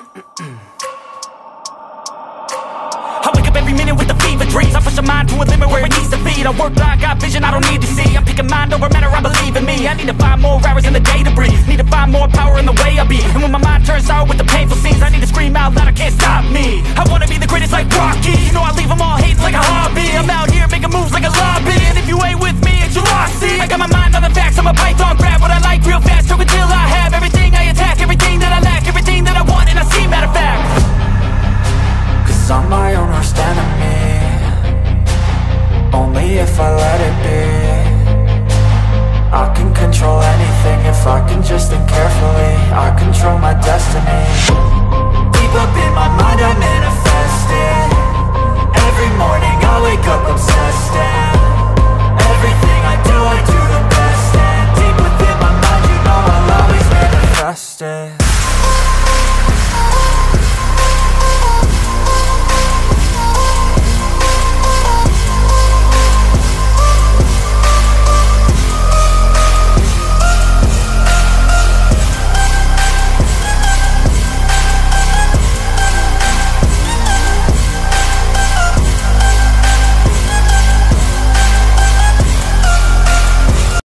I wake up every minute with the fever dreams. I push my mind to a limit where it needs to be. I work blind, got vision I don't need to see. I'm picking mind over matter, I believe in me. I need to find more hours in the day to breathe. Need to find more power in the way I be. And when my mind turns sour with the painful scenes, I need to scream out loud, I can't stop me. I wanna be the greatest like Rocky. You know I leave them all hating like a hobby. I'm out here making moves like a lobby. And if you ain't with me, it's your loss, see. I got my mind on the facts, I'm a python. Grab what I like real fast, choke until I have everything I attack. Everything that I lack, everything that I want, and I see, matter of fact. Cause I'm my own worst enemy. Only if I let it be. I can control anything if I can just encapsulate